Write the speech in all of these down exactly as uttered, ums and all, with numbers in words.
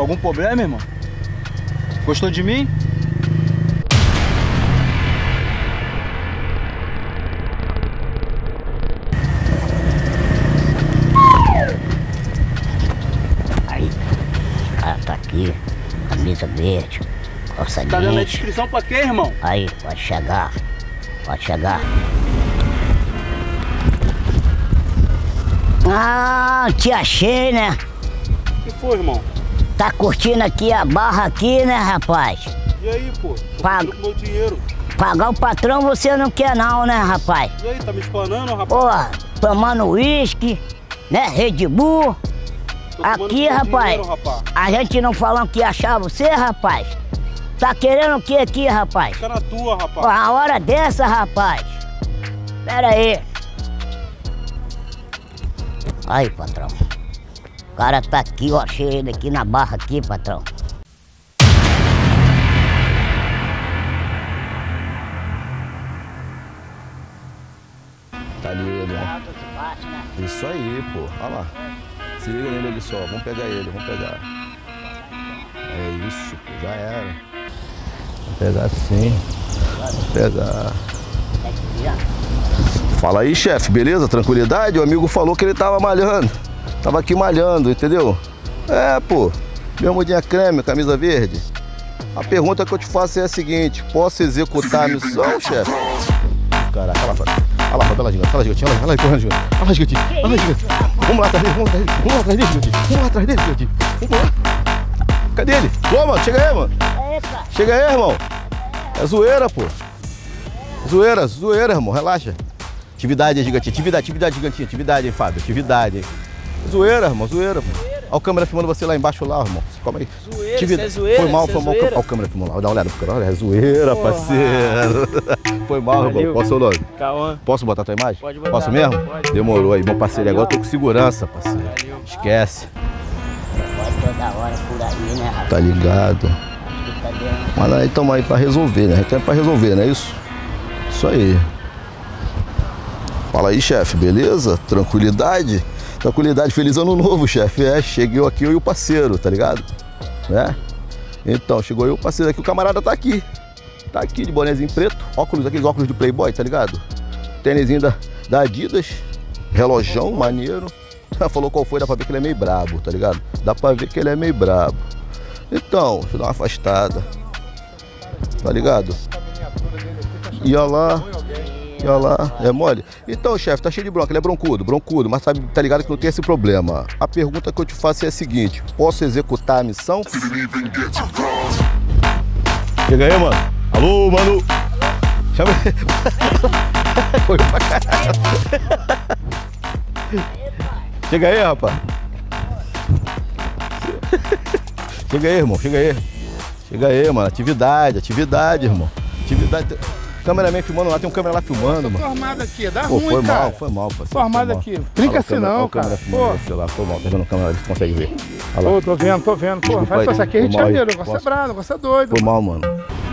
Algum problema, irmão? Gostou de mim? Aí, o cara tá aqui, camisa verde, calça jeans. Tá dando a descrição pra quê, irmão? Aí, pode chegar, pode chegar. Ah, te achei, né? O que foi, irmão? Tá curtindo aqui a barra aqui, né, rapaz? E aí, pô? Tô Paga. com meu dinheiro. Pagar o patrão você não quer não, né, rapaz? E aí, tá me explanando, rapaz? Porra, tomando uísque, né, Red Bull. Tô tomando Aqui, meu rapaz, dinheiro, rapaz. a gente não falando que ia achar você, rapaz. Tá querendo o que aqui, rapaz? Fica na tua, rapaz. Porra, a hora dessa, rapaz. Pera aí. Aí, patrão. O cara tá aqui, ó, achei ele aqui na barra aqui, patrão. Tá ali ele, né? Isso aí, pô. Olha lá. Se liga nele ali só. Vamos pegar ele, vamos pegar. É isso, pô. Já era. Vamos pegar sim. Vamos pegar. Fala aí, chefe. Beleza? Tranquilidade? O amigo falou que ele tava malhando. Tava aqui malhando, entendeu? É, pô. Bermudinha creme, camisa verde. A pergunta que eu te faço é a seguinte. Posso executar a missão, chefe? Caraca, olha lá, olha lá, olha lá, gigante, olha lá, gigante, olha lá, olha lá, correndo, gigante, olha lá, gigante, olha lá, gigante. Vamos lá atrás dele, vamos lá atrás dele, vamos lá atrás dele, gigante, vamos lá atrás dele, gigante. Vamos lá. Cadê ele? Ô, mano, chega aí, mano. Chega aí, irmão. É zoeira, pô. Zoeira, zoeira, irmão, relaxa. Atividade, gigante, atividade, atividade, gigantinha, atividade, hein, Fábio, atividade, hein. Zoeira, irmão, zoeira, pô. Olha o câmera filmando você lá embaixo, lá, irmão. Calma aí. Zoeira, Atividade. é zoeira, Foi mal, é foi mal. zoeira. Olha o câmera filmando lá, dá uma olhada pro cara. Olha, é zoeira, Porra. parceiro. Foi mal, Valeu. irmão. Qual é o seu nome? Cauã. Posso botar a tua imagem? Pode botar. Posso mesmo? Pode. Demorou aí, meu parceiro. Valeu. Agora eu tô com segurança, parceiro. Valeu. Esquece. Pode toda hora por aí, né, rapaz? Tá ligado. Acho que tá dentro. Mas aí estamos aí pra resolver, né? Tem pra resolver, não é isso? Isso aí. Fala aí, chefe, beleza? Tranquilidade? Tranquilidade, feliz ano novo, chefe. É, cheguei aqui eu e o parceiro, tá ligado? Né? Então, chegou eu e o parceiro aqui, o camarada tá aqui. Tá aqui de bonézinho preto, óculos, aqueles óculos do Playboy, tá ligado? Tênisinho da, da Adidas, relojão, maneiro. Falou qual foi, dá pra ver que ele é meio brabo, tá ligado? Dá pra ver que ele é meio brabo. Então, deixa eu dar uma afastada. Tá ligado? Ia lá. E olha lá, é mole? Então, chefe, tá cheio de bronca, ele é broncudo, broncudo, mas sabe, tá ligado que não tem esse problema. A pergunta que eu te faço é a seguinte, posso executar a missão? Chega aí, mano. Alô, mano. Chama aí. Foi pra caralho. Chega aí, rapaz. Chega aí, irmão, chega aí. Chega aí, mano, atividade, atividade, irmão. Atividade... Cameraman filmando lá, tem um câmera lá filmando, mano. Tô armado aqui, dá Pô, ruim, foi cara. mal, foi mal, parceiro. Tô armado aqui. Trinca assim não, cara. Pô, sei lá, foi mal, tá vendo a câmera, eles conseguem ver. Olha lá. Pô, tô vendo, tô vendo. Pô, Desculpa faz aí, isso aqui é Rio de foi mal aí. Janeiro, o negócio é Posso- brabo, o negócio é doido. Foi mal, mano.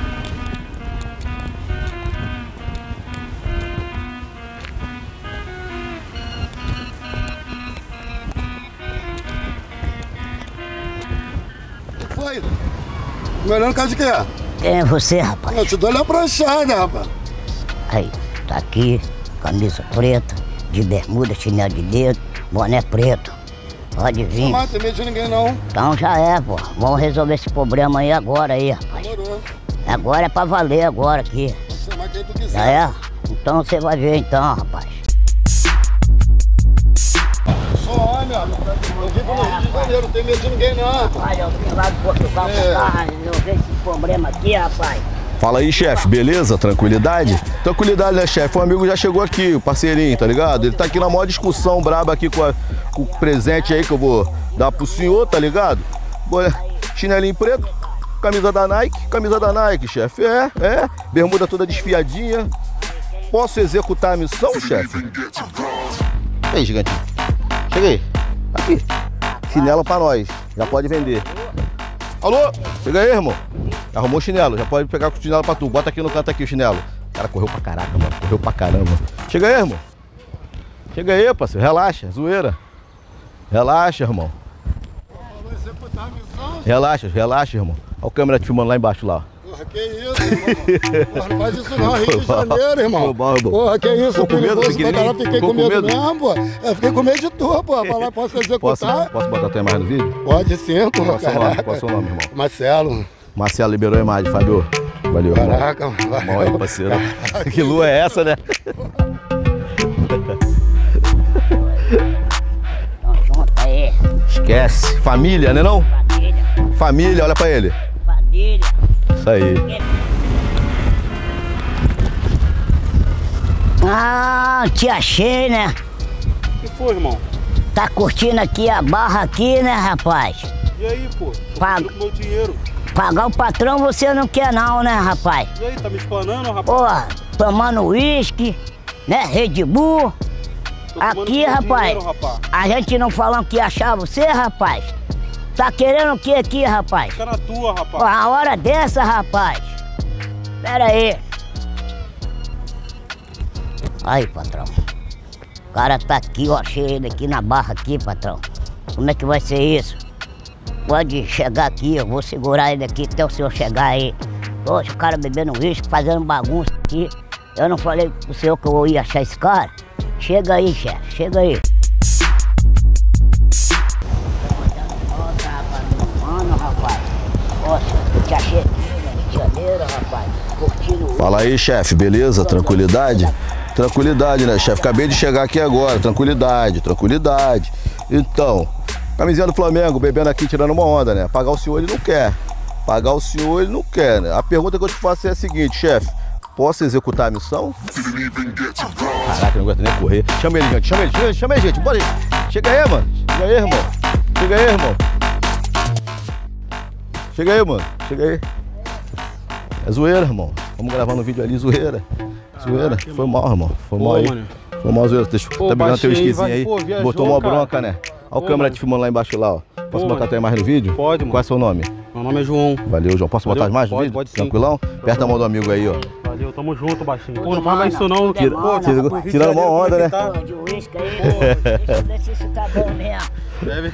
Foi. Melhor no caso de quê? Quem é você, rapaz? Eu te dou uma pranchada, rapaz. Aí, tá aqui, camisa preta, de bermuda, chinelo de dedo, boné preto. Pode vir. Não tem medo de ninguém, não. Então já é, pô. Vamos resolver esse problema aí agora aí, rapaz. Demorou. Agora é pra valer agora aqui. Pode chamar quem tu quiser. Já é? Então você vai ver então, rapaz. Sou homem, ó. Eu vivo no Rio de Janeiro, não tem medo de ninguém, não. Rapaz, eu vim lá de Portugal É. pra cá resolver esse problema aqui, rapaz. Fala aí, chefe, beleza? Tranquilidade? Tranquilidade, né, chefe? O amigo já chegou aqui, o parceirinho, tá ligado? Ele tá aqui na maior discussão braba aqui com, a- com o presente aí que eu vou dar pro senhor, tá ligado? Boné- Chinelinho preto, camisa da Nike, camisa da Nike, chefe. É, é, bermuda toda desfiadinha. Posso executar a missão, chefe? E aí, gigantinho? Chega aí. Aqui. Chinelo pra nós, já pode vender. Alô? Chega aí, irmão. Arrumou o chinelo, já pode pegar com o chinelo pra tu. Bota aqui no canto aqui o chinelo. O cara correu pra caraca, mano. Correu pra caramba. Chega aí, irmão. Chega aí, parceiro. Relaxa, zoeira. Relaxa, irmão. Vou executar a missão. Relaxa, relaxa, irmão. Olha a câmera te filmando lá embaixo lá. Porra, que isso, irmão? Porra, não faz isso não, Rio de Janeiro, irmão. Foi mal, irmão. Porra, que isso, Ficou com medo, perigoso, pequenininho? cara, fiquei Ficou com com medo medo? mesmo, pô. Eu fiquei com medo de tu, pô. Falar, posso Posso, executar? posso botar a tua imagem no vídeo? Pode sim, pô, Qual é o seu nome? caraca. Qual é o seu nome, irmão? Marcelo. Marcelo liberou a imagem, Fábio. Valeu, irmão. Caraca, Bom aí, parceiro. Que lua é essa, né? Então junto aí. Esquece. Família, né não? Família. Família, olha pra ele. Família. Isso aí. Ah, te achei, né? O que foi, irmão? Tá curtindo aqui a barra aqui, né, rapaz? E aí, pô? Tô Paga. pedindo meu dinheiro. Pagar o patrão você não quer não, né, rapaz? E aí, tá me explanando, rapaz? Porra, tomando uísque, né, Red Bull. Tô tomando Aqui, meu rapaz, dinheiro, rapaz. a gente não falando que ia achar você, rapaz. Tá querendo o que aqui, rapaz? Fica na tua, rapaz. Pô, a hora dessa, rapaz. Pera aí. Aí, patrão. O cara tá aqui, ó, achei ele aqui na barra aqui, patrão. Como é que vai ser isso? Pode chegar aqui, eu vou segurar ele aqui até o senhor chegar aí. Poxa, o cara bebendo uísque, fazendo bagunça aqui. Eu não falei pro senhor que eu ia achar esse cara? Chega aí, chefe, chega aí. Mano, rapaz. Poxa, te achei aqui, né, Rio de Janeiro, rapaz. Curtindo o Fala aí, chefe, beleza? Tranquilidade? Tranquilidade, né, chefe? Acabei de chegar aqui agora. Tranquilidade, tranquilidade. Então, camisinha do Flamengo, bebendo aqui, tirando uma onda, né? Pagar o senhor ele não quer. Pagar o senhor ele não quer, né? A pergunta que eu te faço é a seguinte, chefe. Posso executar a missão? Caraca, eu não aguento nem correr. Chama ele, gente. Chama ele, chama ele, chama ele, gente. Bora aí. Chega aí, mano. Chega aí, irmão. Chega aí, irmão. Chega aí, mano. Chega aí. É zoeira, irmão. Vamos gravar no vídeo ali, zoeira. Zoeira. Foi mal, irmão. Foi mal Pô, aí. mano. Foi mal, zoeira. Deixa, Pô, tá pegando teu baixinho aí, esquisinho vai- aí. pô, viajou, Botou uma cara. bronca, né? Olha Pô, o câmera mano. te filmando lá embaixo lá, ó. Posso Pô, botar mano. tua imagem no vídeo? Pode, mano. Qual é o seu nome? Meu nome é João. Valeu, João. Posso botar Valeu? as imagens no Pode, vídeo? pode sim. Tranquilão? Aperta a mão do amigo aí, ó. Valeu, tamo junto, baixinho. Pô, Tudo não fala mano, isso não. tudo é Pô, mano, tira- rapaz. Rio de Tirando uma Janeiro, onda, como é né? que tá? Pô, de uísque aí, pô. Deixa eu ver se isso tá bom mesmo. Deve.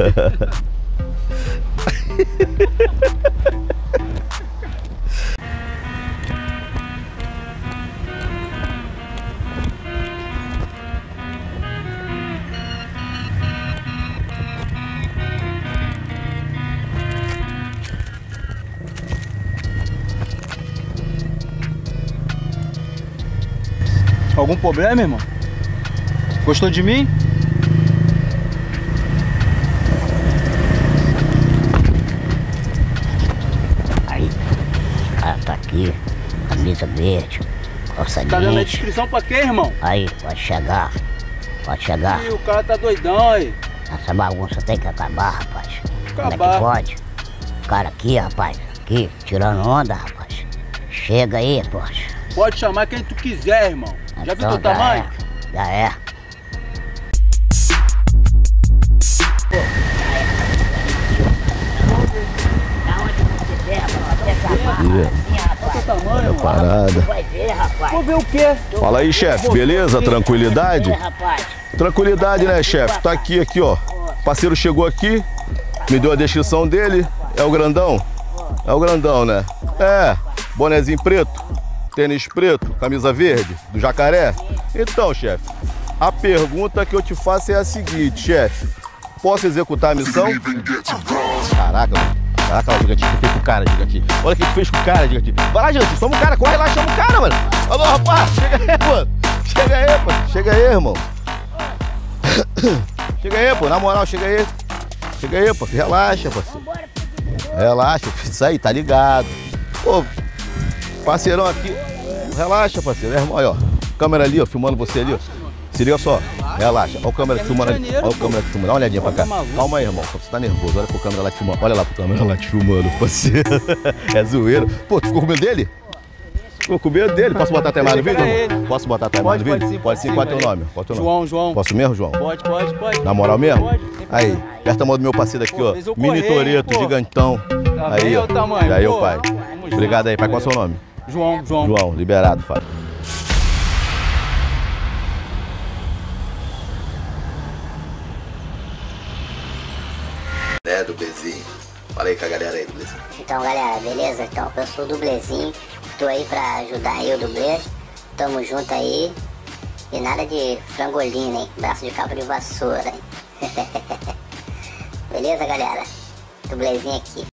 Algum problema, irmão? Gostou de mim? Aí, o cara tá aqui, camisa verde, calça Tá dando a jeans. descrição pra quê, irmão? Aí, pode chegar, pode chegar. Ih, o cara tá doidão aí. Essa bagunça tem que acabar, rapaz. Como é que Acabar. pode? O cara aqui, rapaz, aqui, tirando onda, rapaz. Chega aí, poxa. Pode chamar quem tu quiser, irmão. Já viu Então, teu tamanho? É, já é. Da onde você der, rapaz, até acabar, assim, rapaz. Tamanho, mano. Parada. Tu vai ver, rapaz. Vou ver o quê? Fala aí, chefe. Beleza? Tranquilidade? É, rapaz. Tranquilidade, né, chefe? Tá aqui, aqui, ó. O parceiro chegou aqui, me deu a descrição dele. É o grandão? É o grandão, né? É. Bonezinho preto, tênis preto, camisa verde, do jacaré. Então, chefe, a pergunta que eu te faço é a seguinte, chefe. Posso executar a missão? Caraca, mano. Caraca, ó, Gigante, o que tu fez com o cara, Gigante? Olha o que tu fez com o cara, Gigante. Vai lá, Gigante, soma o cara, corre lá, chama o cara, mano. Alô, rapaz, chega aí, mano. Chega aí, pô. Chega aí, irmão. Chega aí, pô, na moral, chega aí. Chega aí, pô, relaxa, parceiro. Relaxa, isso aí, tá ligado. Pô, parceirão aqui, relaxa, parceiro. É, irmão, aí, ó, câmera ali, ó, filmando você ali, ó. Se liga só, relaxa. Olha o câmera te filmando ali. Olha o câmera te filmando. Dá uma olhadinha pra cá. Calma aí, irmão. Você tá nervoso. Olha pro câmera lá te filmando. Olha lá pro câmera lá te filmando, parceiro. É zoeiro. Pô, tu ficou com medo dele? Ficou com medo dele? Posso botar até mais no vídeo? Posso botar até mais no vídeo? Pode sim, Pode sim. Qual é teu nome? Qual é teu nome? João, João. Posso mesmo, João? Pode, pode, pode. Na moral mesmo? Pode. Aí, aperta a mão do meu parceiro aqui, Pô, ó. fez eu Mini correr, Toreto, pô. gigantão. Tá Aí, vendo ó. o tamanho? E aí, Pô, ô pai. tamo junto. Obrigado aí, pai. Qual é o seu nome? João, João. João, liberado, Fábio. Né, do Bezinho? Fala aí com a galera aí, beleza? Então, galera, beleza? Então, eu sou o Dublezinho, tô aí pra ajudar aí o dublê. Tamo junto aí. E nada de frangolina, hein? Braço de cabo de vassoura, hein? Beleza, galera? Dublezinho aqui.